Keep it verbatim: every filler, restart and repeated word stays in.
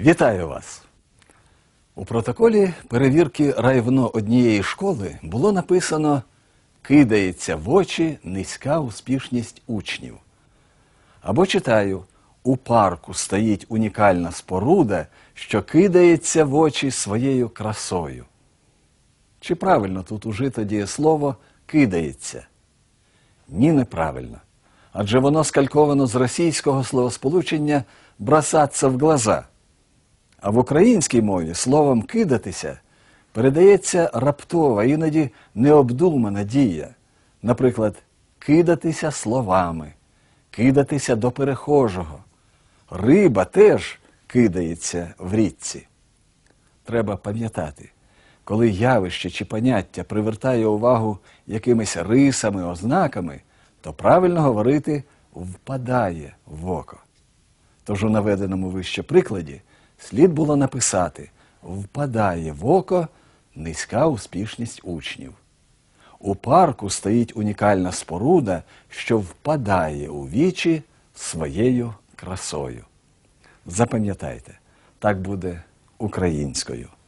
Вітаю вас! У протоколі перевірки райвно однієї школи було написано «Кидається в очі низька успішність учнів». Або читаю «У парку стоїть унікальна споруда, що кидається в очі своєю красою». Чи правильно тут ужито дієслово «кидається»? Ні, неправильно. Адже воно скальковано з російського словосполучення «бросаться в глаза». А в українській мові словом «кидатися» передається раптова, іноді необдумана дія. Наприклад, кидатися словами, кидатися до перехожого. Риба теж кидається в річці. Треба пам'ятати, коли явище чи поняття привертає увагу якимись рисами, ознаками, то правильно говорити «впадає в око». Тож у наведеному вище прикладі слід було написати «впадає в око низька успішність учнів». У парку стоїть унікальна споруда, що впадає у вічі своєю красою. Запам'ятайте, так буде українською.